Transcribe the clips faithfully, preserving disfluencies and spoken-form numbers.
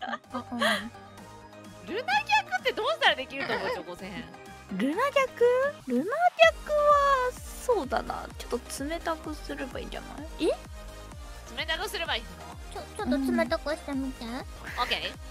ルナ逆ってどうしたらできると思う？チョコセン。 ルナ逆？ルナ逆はそうだな、ちょっと冷たくすればいいんじゃない？え？ 冷たくすればいいの？ ちょちょっと冷たくしてみて。 オッケー。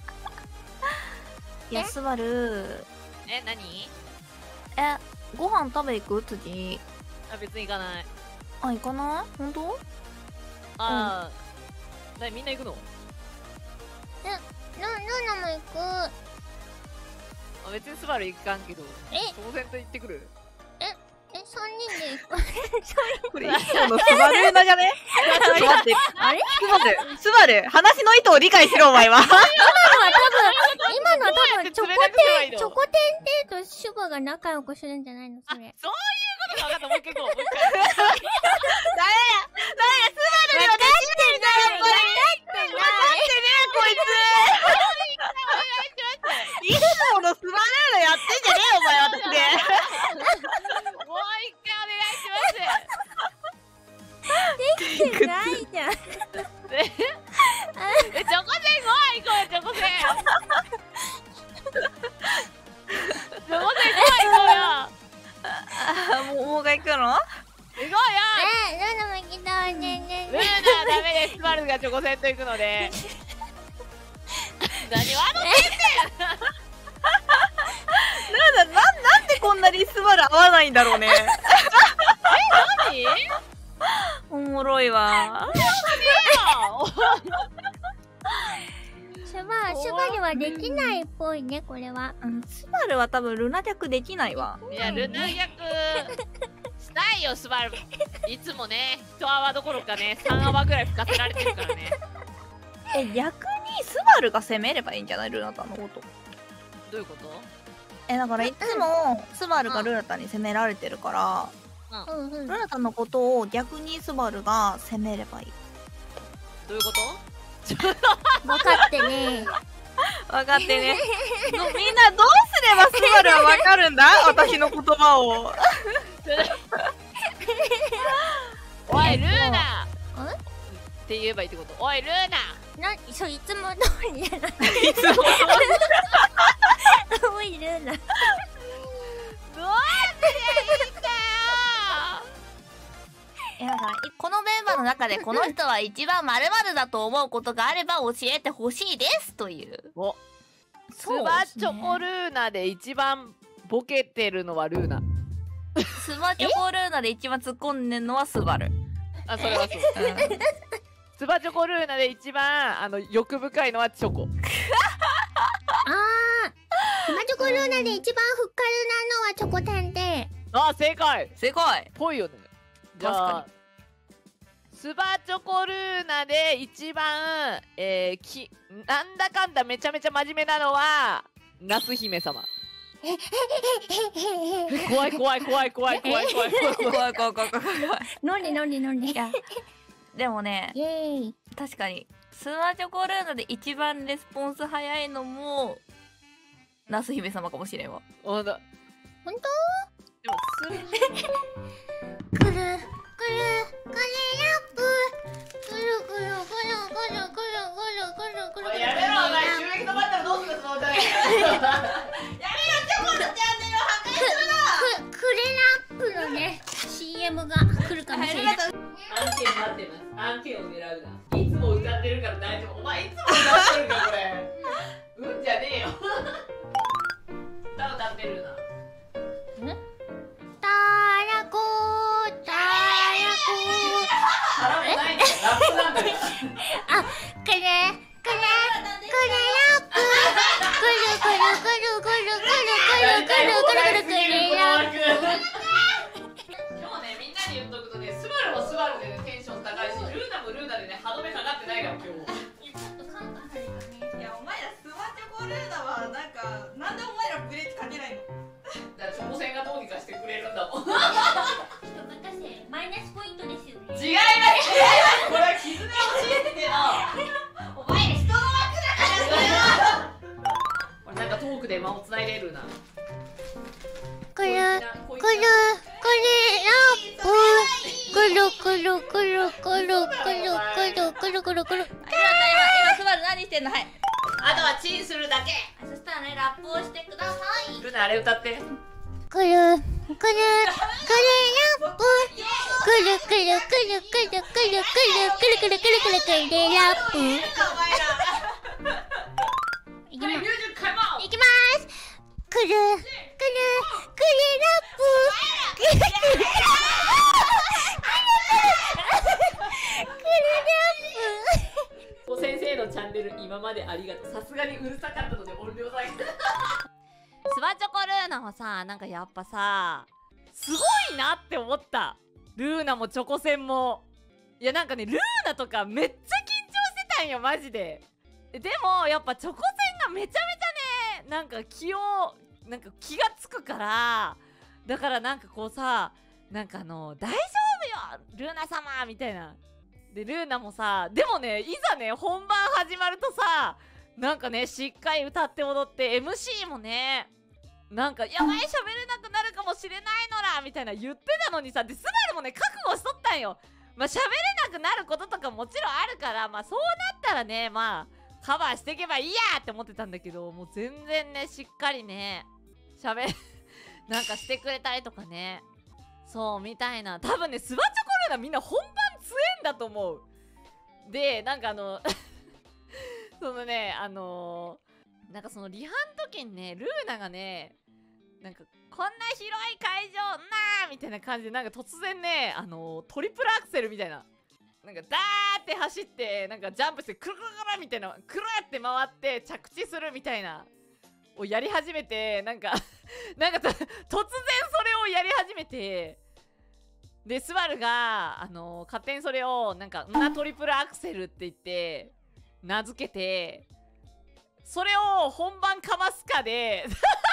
いや、スバル。 え、何？ え、ご飯食べ行く？次。 あ、別に行かない。 あ、行かない？本当？ ああ、なにみんな行くの？ え、ルルナも行く。 あ、別にスバル行かんけど。 え、 当然と行ってくる。 え、え、三人で行く。 これ、いつものスバルーナじゃね？ちょっと待って。あれ？スバル、スバル、話の意図を理解しろ、お前は。 今のは多分、今のは多分、チョコテン、チョコテンテとシュバが仲良くするんじゃないの？それ。 そういうことか分かった。もう一回行こう。もう一回。 ダメだ。ダメだ、スバルにはできないんだよ、やっぱり。分かってねえ、こいつ。いつものスバルーナやってんじゃねえよ、お前、私で。 もう一回お願いしできてないじゃん。 ます。え、チョコセンご飯行こうよ、チョコセン。チョコセンご飯行こうよ。 あ、もう、もう一回行くの？ 行こうよ。 え、ルナも行きたいねねルーナはダメです。スバルがチョコセンと行くので。何笑ってんねん。 なんだ、な、なんでこんなにスバル合わないんだろうね。 え、何？ おもろいわ。 シュバ、シュバにはできないっぽいね、これは。 うん、スバルは多分ルナ逆できないわ。 いや、ルナ逆したいよ、スバル。いつもね、一泡どころかね、三泡ぐらい吹かせられてるからね。 え、逆にスバルが攻めればいいんじゃない？ルナタンのこと。 どういうこと？ え、だからいつもスバルがルナタンに攻められてるから、 うんうん。 ルナタンのことを逆にスバルが攻めればいい。 どういうこと？ 分かってね。 分かってね。みんなどうすればスバルは分かるんだ？私の言葉を。 おい、ルーナん？ って言えばいいってこと？おい、ルーナな、そう、いつも通りじゃない。 いつも。 おい、ルナ。 どうすりゃいいんだよ。 え、だからこのメンバーの中でこの人は一番〇〇だと思うことがあれば教えてほしいですという。 お、スそうバですねチョコルーナで一番ボケてるのはルーナ。 スバチョコルーナで一番突っ込んでるのはスバル。 あ、それはそう。スバチョコルーナで一番あの欲深いのはチョコ。 あー、スバチョコルーナで一番ふっかるなのはチョコテンテ。 あ、正解。 正解。 ぽいよね。じゃあスバチョコルーナで一番、えー、きなんだかんだめちゃめちゃ真面目なのは夏姫様。怖い怖い怖い怖い怖い怖い怖い怖い怖い怖い怖い怖い。 なんでなんでなんで。 いや、でもね、 イエーイ。 確かにスバチョコルーナで一番レスポンス早いのもナス姫様かもしれんわ。 ほんと。 ほんと？ でもすくるくるくるラップ。くるくるくるくるくるくるくるくるくる。 やめろお前、収益止まったらどうするつもりだよ。やめろ、チョコのチャンネルを破壊するな。 くくれラップのね シーエム が来るかもしれない。 案件待ってます。案件を狙うな。いつも歌ってるから大丈夫。お前いつも歌ってるかこれ。うんじゃねえよ。歌歌ってるな。 たらこたらこ。 腹もないんだよ。ラップなんだよ。 あ、くれくれくれラップ。くるくるくるくるくるくるくるくるくるくるラップ。 今日ね、みんなに言っとくとね、スバルもスバルでね、テンション高いし、ルーナもルーナでね、歯止めかかってないから今日。 ちょっと感化されたね。 いや、お前らスバチョコルーナはなんか、なんでお前らブレーキかけないの？ だからチョコセンがどうにかしてくれるんだもん。 ちょっと任せ、マイナスポイントですよね。 違います違います。これは絆を教えてての。 お前ら人の枠だからこれなんかトークで間をつないでるな。 くるくるくるラップ。くるくるくるくるくるくるくるくるくる。 今今スバル何してんの？はい。 チンするだけ。 そしたらね、ラップをしてください。 ルナあれ歌って。 くるくるくるラップくるくるくるくるくるくるくるくるくるくるくるくるくるラップ。いきます。いきます。くるくるくるラップ。くるくるくるラップ。 先生のチャンネル今までありがとう。さすがにうるさかったので音量下げて。スバチョコルーナはさ、なんかやっぱさ、すごいなって思った。ルーナもチョコセンも。いやなんかね、ルーナとかめっちゃ緊張してたんよマジで。でもやっぱチョコセンがめちゃめちゃね、なんか気をなんか気がつくから、だからなんかこうさ、なんかあの大丈夫よルーナ様みたいな。でルーナもさ、でもね、いざね本番始まるとさ、なんかねしっかり歌って踊って エムシー もね、なんかやばい、喋れなくなるかもしれないのらみたいな言ってたのにさ、でスバルもね覚悟しとったんよ。まあ喋れなくなることとかもちろんあるから、まあそうなったらね、まあカバーしていけばいいやって思ってたんだけど、もう全然ねしっかりね喋なんかしてくれたりとかね、そうみたいな。多分ねスバチョコルーナみんな本番強えんだと思う。でなんかあのそのねあのー、なんかそのリハの時にねルーナがね、なんかこんな広い会場なーみたいな感じで、なんか突然ねあのー、トリプルアクセルみたいな、なんかダーって走ってなんかジャンプしてくるくるくるみたいな、くるって回って着地するみたいなをやり始めて、なんかなんか突然それをやり始めて、でスバルがあのー、勝手にそれをなんかんなトリプルアクセルって言って名付けて、それを本番かますかで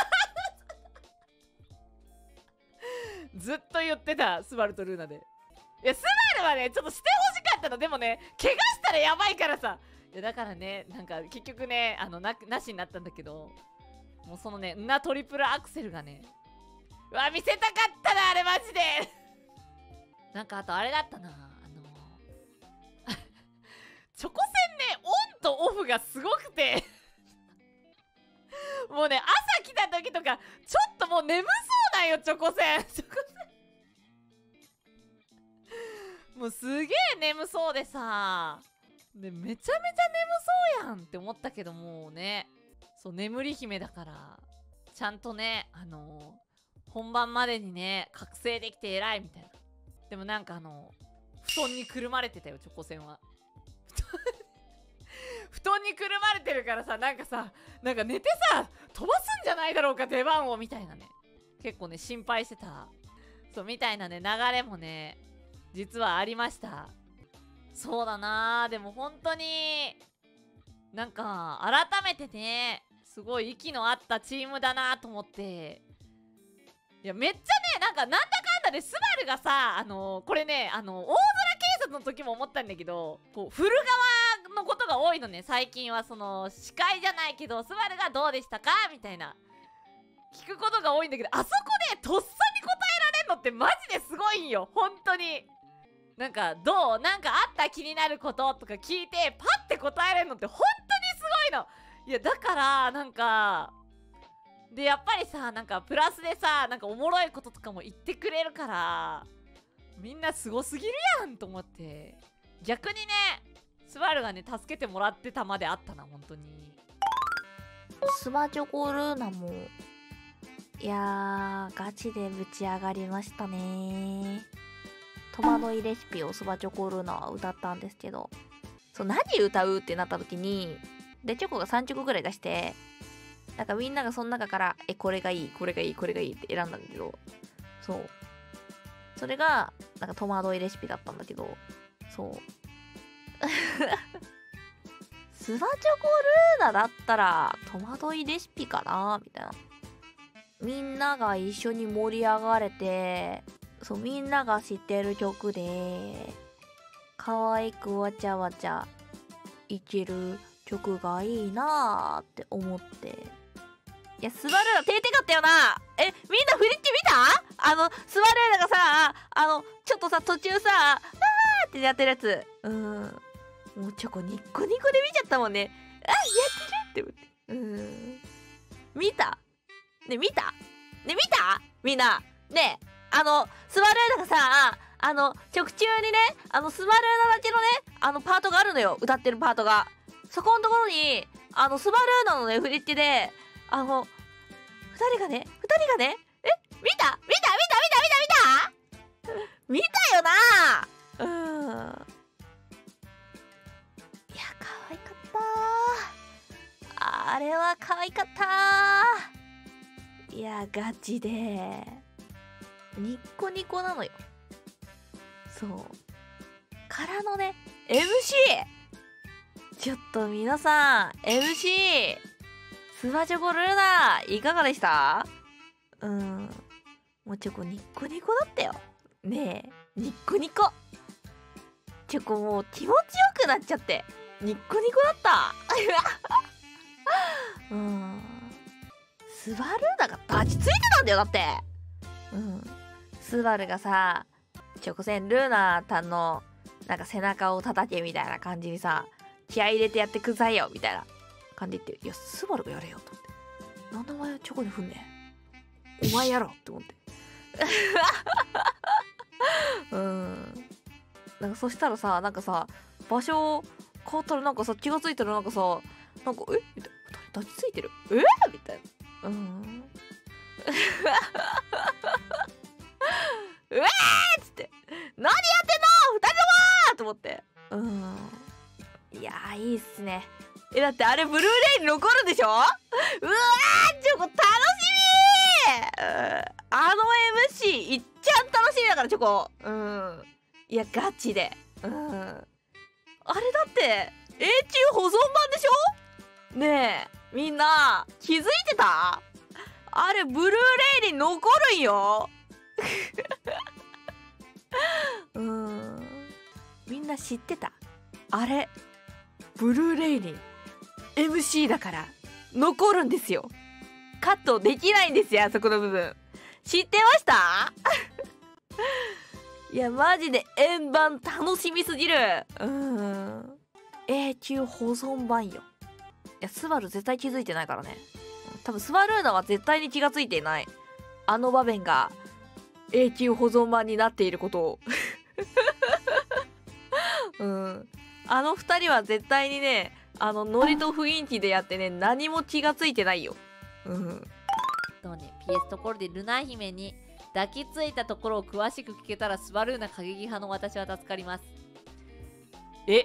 ずっと言ってたスバルとルーナで。いやスバルはねちょっとしてほしかったの。でもね怪我したらやばいからさ。いやだからね、なんか結局ねあの な, なしになったんだけど、もうそのねんなトリプルアクセルがね、うわ見せたかったなあれマジでなんかあとあれだったな、あのチョコセンねオンとオフがすごくてもうね朝来た時とかちょっともう眠そうなんよチョコセンチョコセンもうすげえ眠そうでさ、でめちゃめちゃ眠そうやんって思ったけど、もうねそう眠り姫だからちゃんとねあのー、本番までにね覚醒できて偉いみたいな。でもなんかあの布団にくるまれてたよチョコセンは布団にくるまれてるからさ、なんかさなんか寝てさ飛ばすんじゃないだろうか出番をみたいなね、結構ね心配してた。そうみたいなね流れもね実はありました。そうだなー、でも本当になんか改めてねすごい息の合ったチームだなと思って、いやめっちゃねなんかなんだかんだでスバルがさ、あのー、これねあのー、大空警察の時も思ったんだけど、こう振る側のことが多いのね最近は。その司会じゃないけどスバルがどうでしたかみたいな聞くことが多いんだけど、あそこでとっさに答えられんのってマジですごいんよ本当に。なんかどうなんかあった気になることとか聞いてパッて答えれるのって本当にすごいの。いやだからなんかでやっぱりさ、なんかプラスでさなんかおもろいこととかも言ってくれるから、みんなすごすぎるやんと思って、逆にねスバルがね助けてもらってたまであったな本当に。 スバチョコルーナもいやーガチでぶち上がりましたね。戸惑いレシピをスバチョコルーナは歌ったんですけど、そう何歌うってなった時にでチョコがさんチョコぐらい出して、なんかみんながその中からえこれがいいこれがいいこれがいいって選んだんだけど、そうそれがなんか戸惑いレシピだったんだけど、そうスバチョコルーナだったら戸惑いレシピかなみたいな。みんなが一緒に盛り上がれて、そうみんなが知ってる曲で可愛くわちゃわちゃいける曲がいいなーって思って、いやスバルーナていてかったよな。えみんな振り付け見た？あのスバルーナがさあのちょっとさ途中さあーってやってるやつ、うーんもうチョコニッコニコで見ちゃったもんね。あやってるって思ってうん見たね見たね見たみんなねあのスバルーナがさあの曲中にねあのスバルーナだけのねあのパートがあるのよ歌ってるパートがそこのところにあのスバルーナのね振り付けであのふたりがねふたりがねえ見た見た見た見た見た見た見たよなうんいや可愛かったあれは可愛かったいやガチでニッコニコなのよそうからのね エムシー ちょっと皆さん エムシー スバチョコルーナいかがでした？うんもうチョコニッコニコだったよねえニッコニコチョコもう気持ちよくなっちゃってニッコニコだったうんスバルーナがバチついてたんだよだってうんスバルがさチョコセンルーナたんのなんか背中を叩けみたいな感じにさ気合い入れてやってくださいよみたいな感じで言っていやスバルがやれよと思ってなんでお前はチョコに振んねんお前やろって思ってうんなんかそしたらさなんかさ場所変わったらなんかさ気がついたらなんかさなんかえみたいなふたり立ちついてるえみたいなうんうわーっつって何やってんのふたりともと思ってうんいやーいいっすねえだってあれブルーレイに残るでしょうわーチョコ楽しみー、うん、あの エムシー いっちゃん楽しみだからチョコうんいやガチでうんあれだって永久保存版でしょねえみんな気づいてたあれブルーレイに残るんようんみんな知ってたあれブルーレイに エムシー だから残るんですよカットできないんですよあそこの部分知ってましたいやマジで円盤楽しみすぎるうん永久保存版よいやスバル絶対気づいてないからね多分スバルーナは絶対に気がついていないあの場面が永久保存版になっていることをうんあの二人は絶対にねあのノリと雰囲気でやってね何も気がついてないようんそうね ピーエス ところでルナ姫に抱きついたところを詳しく聞けたらスバルーナ過激派の私は助かりますえ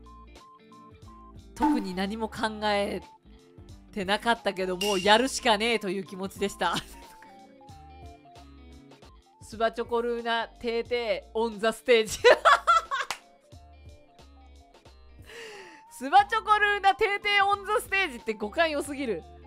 特に何も考えてなかったけどもうやるしかねえという気持ちでしたスバチョコルーナテーテーオンザステージスバチョコルーナテーテーオンザステージって語感良すぎる